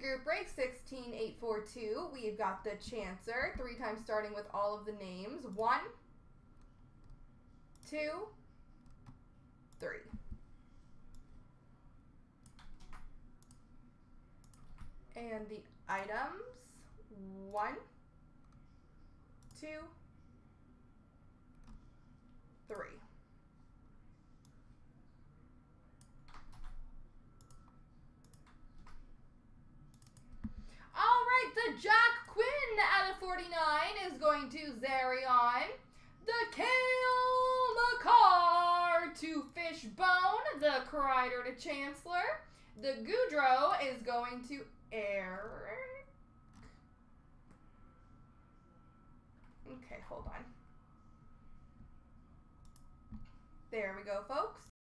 group break 16842. We've got the Chancer, 3 times starting with all of the names. 1, 2, 3. And the items, 1, 2, 3. All right, the Jack Quinn out of 49 is going to Zarion. The Kale Makar to Fishbone. The Kreider to Chancellor. The Goudreau is going to Eric. Okay, hold on. There we go, folks.